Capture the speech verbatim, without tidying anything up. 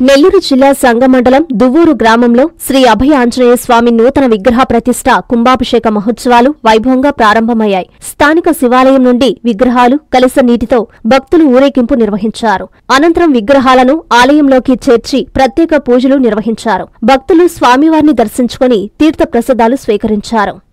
నెల్లూరు జిల్లా సంగమండలం దువ్వూరు గ్రామంలో శ్రీ అభయ ఆంజనేయ స్వామి నూతన విగ్రహ ప్రతిష్ఠ కుంభాభిషేక మహోత్సవాలు వైభవంగా ప్రారంభమయ్యాయి. స్థానిక శివాలయం నుండి విగ్రహాలు కలశ నీటితో భక్తులు ఊరేగింపు నిర్వహించారు. అనంతరం విగ్రహాలను ఆలయంలోకి చేర్చి ప్రత్యేక పూజలు నిర్వహించారు. భక్తులు స్వామివారిని దర్శించుకుని తీర్థ ప్రసాదాలు స్వీకరించారు.